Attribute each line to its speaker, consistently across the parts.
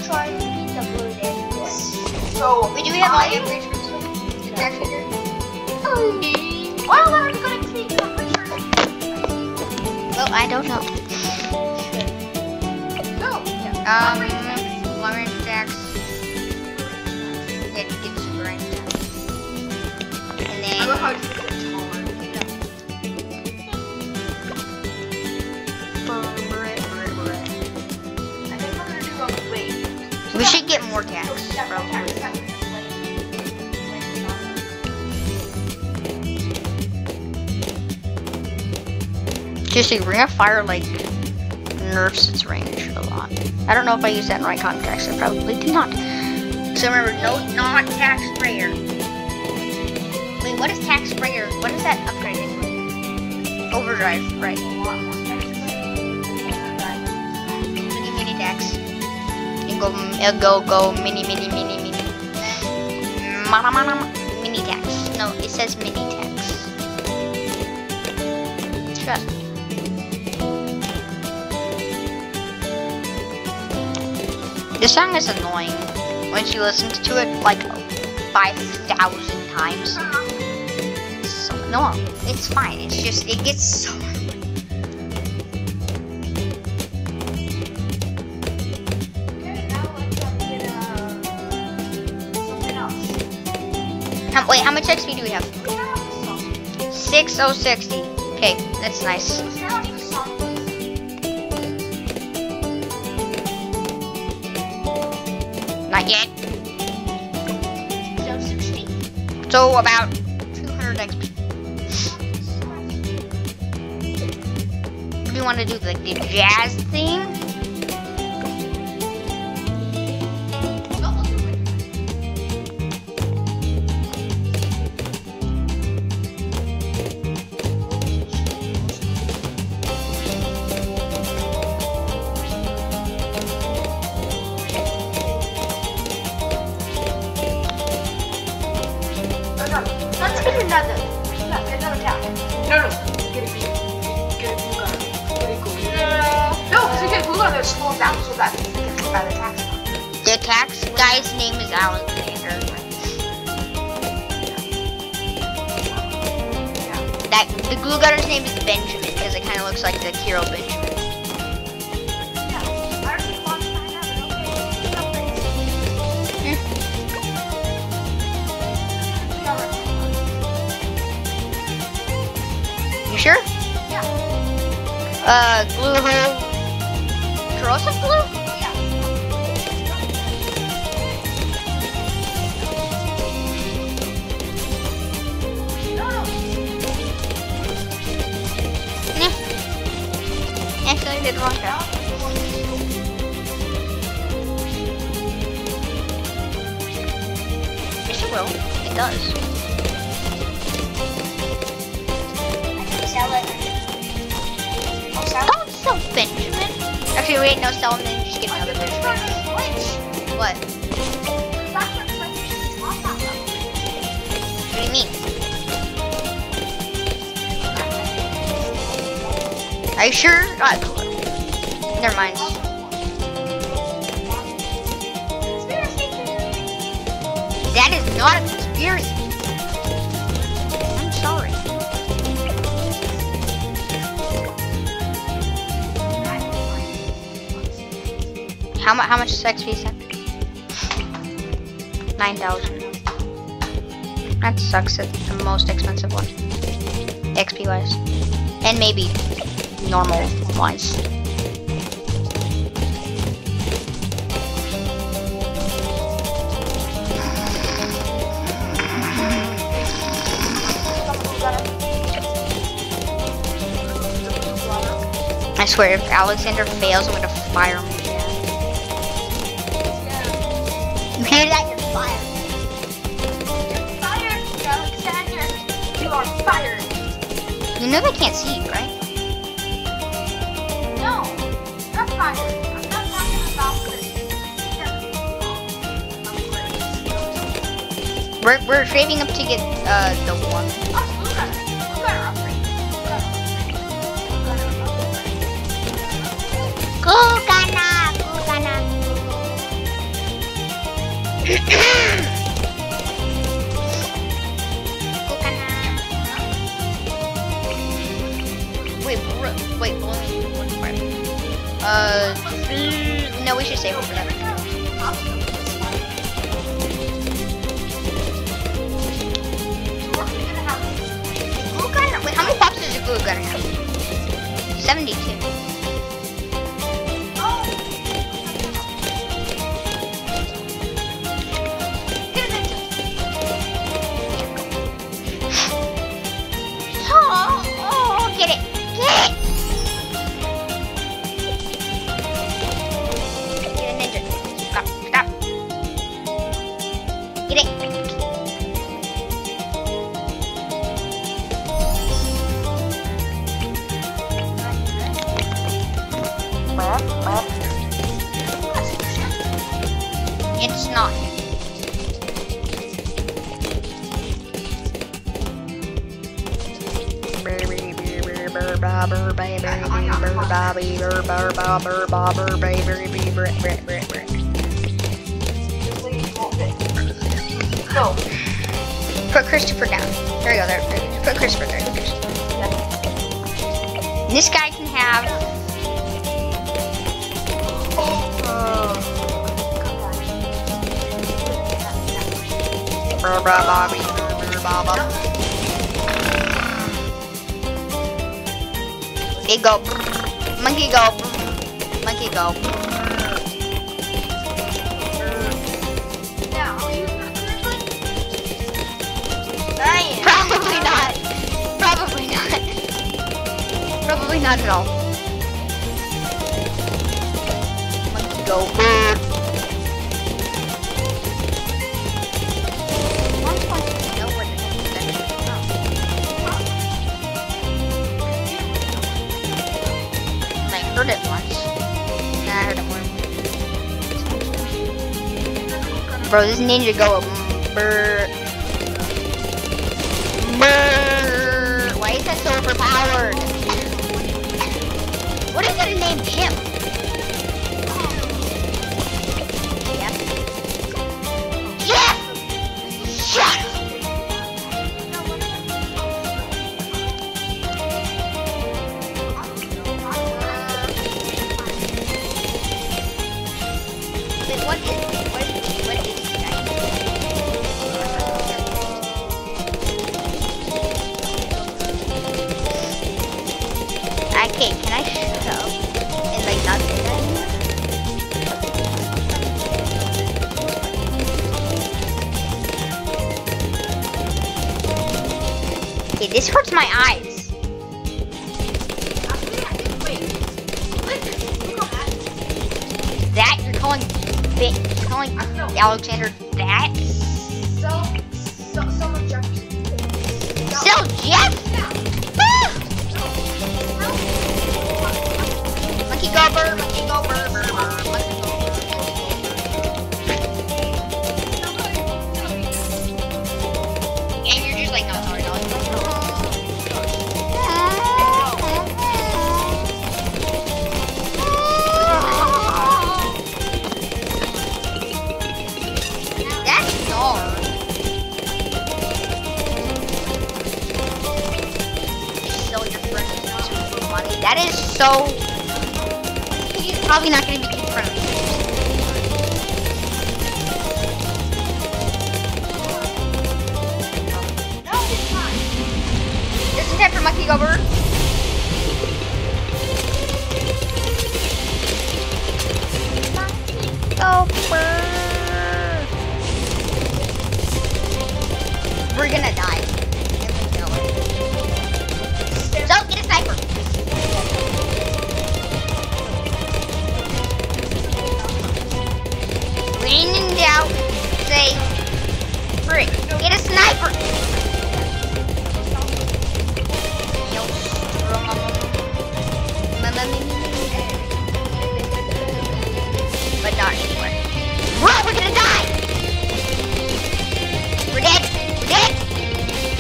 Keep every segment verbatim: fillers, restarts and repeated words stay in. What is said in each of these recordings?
Speaker 1: try to beat the blue then.
Speaker 2: So,
Speaker 1: Wait, do we have all
Speaker 2: I-
Speaker 1: the upgrades for this one? Actually,
Speaker 2: Well, I'm gonna take the picture.
Speaker 1: well, I don't know.
Speaker 2: No.
Speaker 1: Um, long range attacks. Yeah, to get super range attacks. And
Speaker 2: I love how
Speaker 1: then.
Speaker 2: it's I think we're gonna do a wait.
Speaker 1: We should get more attacks, probably. Seriously, Ring of Fire, like, nerfs its range a lot. I don't know if I used that in the right context. I probably did not. So remember, no, not tax sprayer. Wait, what is tax sprayer? What is that upgrade anyway? Overdrive, right. Mini, mini tax. You go, it'll go, go, mini, mini, mini, mini. Mana, mana, mana. Mini tax. No, it says mini tax. Trust me. This song is annoying once you listen to it like five thousand times. So, no, it's fine. It's just, it gets so annoying.
Speaker 2: Okay, now let's um, get uh, something else.
Speaker 1: How, wait, how much X P do we have?
Speaker 2: Let's turn off the song.
Speaker 1: six oh sixty. Okay, that's nice.
Speaker 2: Let's turn off the song.
Speaker 1: Not yet.
Speaker 2: So sixty.
Speaker 1: So about two hundred X P. Do you want to do like the jazz theme?
Speaker 2: No, let's do it. No, no, let's get another. No, get another tap. No, no, get a glue. Get a glue gun. Get a glue gun. No, because we get a glue gun that slows down so that we can get better attacks.
Speaker 1: The tax guy's name is Alexander.
Speaker 2: Yeah.
Speaker 1: That the glue gunner's name is Benjamin because it kind of looks like the hero Benjamin.
Speaker 2: Yeah. I don't think lots of time have it. Okay.
Speaker 1: You sure?
Speaker 2: Yeah.
Speaker 1: Uh, glue hole. Corrosive glue?
Speaker 2: Yeah. No, no.
Speaker 1: Nah. Actually, I did wrong job. Yes, it will. It does.
Speaker 2: Sell it. I'll sell
Speaker 1: Don't sell Benjamin. Actually, wait, no, sell him, then just get another Benjamin. What? What do you mean? Are you sure? Ah, cool. Never mind. That is not a conspiracy. I'm sorry. How much? How much is X P set? Nine thousand. That sucks. It's the most expensive one, X P wise, and maybe normal wise. I swear, if Alexander fails, I'm gonna fire him. You hear that? You're fired.
Speaker 2: You're fired, Alexander. You are fired.
Speaker 1: You know they can't see you, right?
Speaker 2: No, you're fired. I'm not talking about this.
Speaker 1: We're we're saving up to get uh the one.
Speaker 2: Oh, blue gunner. Blue gunner upgrade. Blue gunner upgrade. Blue gunner upgrade.
Speaker 1: Gugana, Gugana. Wait, bro, wait, blow me one part. Uh, mm, no, we should save it for that. Glue gun? Wait, how many pops does a glue gun have? seventy-two. It's not.
Speaker 2: No.
Speaker 1: Put Christopher down. There we go. There. there. Put Christopher there. Christopher. This guy can have. They go. Monkey go. Monkey go.
Speaker 2: Yeah, are we using that correctly? I am.
Speaker 1: Probably not. Probably not. Probably not at all. Monkey go. I heard it once. Nah, I heard it more. Bro, this ninja go brr. Brr. Why is that so overpowered? What is it named him? Jeff. Jeff! Shut up! What is what is what is this guy? Okay, can I shut up and like not say that anymore? Okay, this hurts my eyes. That you're calling You're calling Alexander that?
Speaker 2: So, so, someone Jefferson.
Speaker 1: Still Jeff? Ah! Monkey go burr, monkey go burr, burr, burr, monkey go burr. And you're just like, no, sorry, no. That is so. He's probably not going to be good friends.
Speaker 2: No, it's fine.
Speaker 1: This is time for Monkey Go Bird. Go Bird. We're gonna die. So get a sniper. When in doubt, say, frick, get a sniper. But not anymore. Bro, we're gonna die. We're dead. We're dead.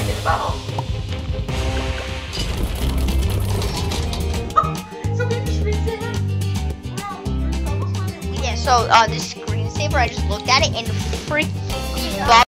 Speaker 2: like in the bubble. So we have a screensaver. Wow, there's bubbles on it.
Speaker 1: Yeah, so uh, this screensaver, I just looked at it and freak the bubble.